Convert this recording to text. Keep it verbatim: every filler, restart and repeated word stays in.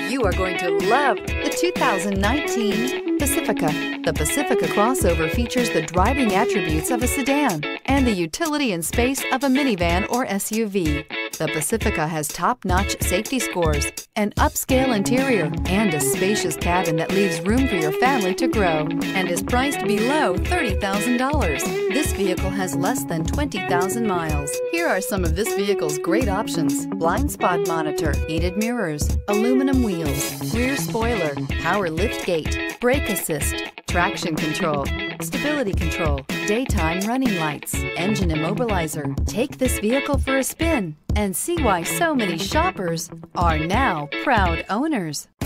You are going to love the two thousand nineteen Pacifica. The Pacifica crossover features the driving attributes of a sedan and the utility and space of a minivan or S U V. The Pacifica has top-notch safety scores, an upscale interior, and a spacious cabin that leaves room for your family to grow, and is priced below thirty thousand dollars. This vehicle has less than twenty thousand miles. Here are some of this vehicle's great options: blind spot monitor, heated mirrors, aluminum wheels, rear spoiler, power lift gate, brake assist, traction control, stability control, daytime running lights, engine immobilizer. Take this vehicle for a spin and see why so many shoppers are now proud owners.